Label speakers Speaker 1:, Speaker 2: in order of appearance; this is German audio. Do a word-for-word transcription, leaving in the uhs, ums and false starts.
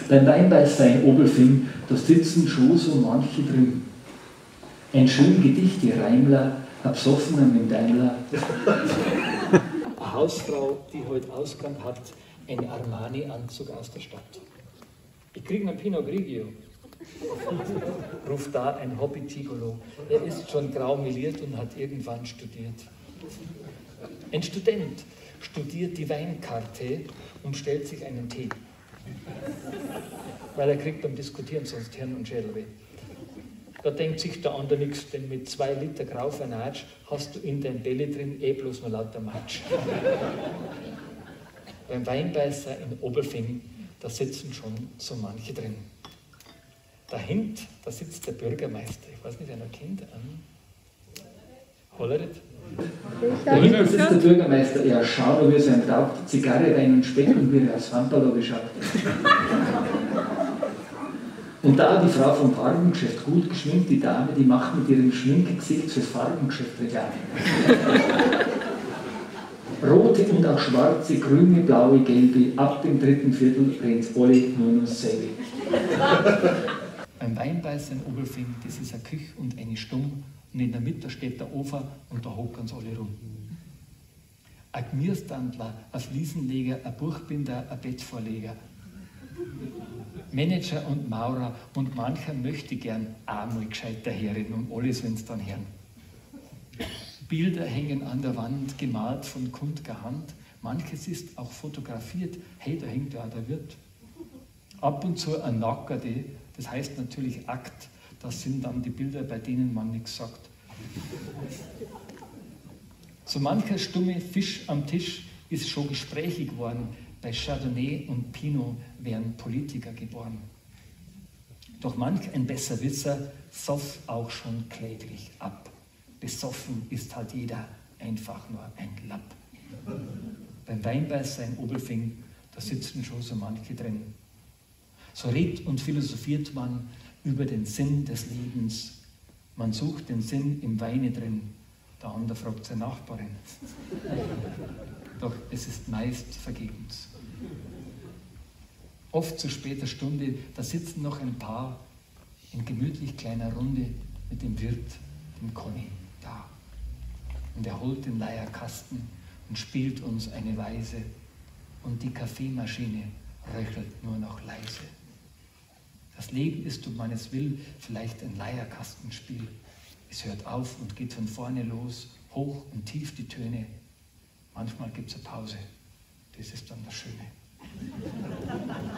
Speaker 1: Beim Weinbeißer in Obelfing, da sitzen schon so manche drin. Ein schön Gedichte Reimler, ein Besoffener mit Daimler. Eine Hausfrau, die heute Ausgang hat, ein Armani-Anzug aus der Stadt. Ich kriege einen Pinot Grigio. Ruft da ein Hobby-Gigolo. Er ist schon grau meliert und hat irgendwann studiert. Ein Student studiert die Weinkarte und stellt sich einen Tee. Weil er kriegt beim Diskutieren sonst Hirn und Schädel weh. Da denkt sich der andere nichts, denn mit zwei Liter Graufernatsch hast du in dein Belly drin eh bloß nur lauter Matsch. Beim Weinbeißer in Obelfing, da sitzen schon so manche drin. Dahinter, da sitzt der Bürgermeister. Ich weiß nicht, wer noch kennt. Hollerit? Dahinter sitzt der Bürgermeister. Ja, schau nur, wie es einem taugt. Zigarre rein und Speck und wie er aus Handball geschaut. Und da die Frau vom Farbengeschäft, gut geschminkt, die Dame, die macht mit ihrem Schminkgesicht fürs Farbengeschäft Reklame. Rote und auch schwarze, grüne, blaue, gelbe, ab dem dritten Viertel rennt's alle nur noch selbe. Beim Weinbeißer in Obelfing, das ist eine Küche und eine Stumm, und in der Mitte steht der Ofen und da hocken sie alle rum. Ein Gemüsestandler, ein Fliesenleger, ein Buchbinder, ein Bettvorleger. Manager und Maurer und mancher möchte gern einmal gescheit daherin und alles, wenn's dann hören. Bilder hängen an der Wand, gemalt von kundger Hand. Manches ist auch fotografiert. Hey, da hängt ja auch der Wirt. Ab und zu ein Nackerte, das heißt natürlich Akt. Das sind dann die Bilder, bei denen man nichts sagt. So mancher stumme Fisch am Tisch ist schon gesprächig geworden. Bei Chardonnay und Pinot wären Politiker geboren. Doch manch ein Besserwisser soff auch schon kläglich ab. Besoffen ist halt jeder einfach nur ein Lapp. Beim Weinbeißer in Obelfing, da sitzen schon so manche drin. So redet und philosophiert man über den Sinn des Lebens. Man sucht den Sinn im Weine drin. Der andere fragt seine Nachbarin. Doch es ist meist vergebens. Oft zu später Stunde, da sitzen noch ein paar in gemütlich kleiner Runde mit dem Wirt, dem Conny, da. Und er holt den Leierkasten und spielt uns eine Weise und die Kaffeemaschine röchelt nur noch leise. Das Leben ist um meines Will vielleicht ein Leierkastenspiel. Es hört auf und geht von vorne los, hoch und tief die Töne. Manchmal gibt es eine Pause. Das ist dann das Schöne.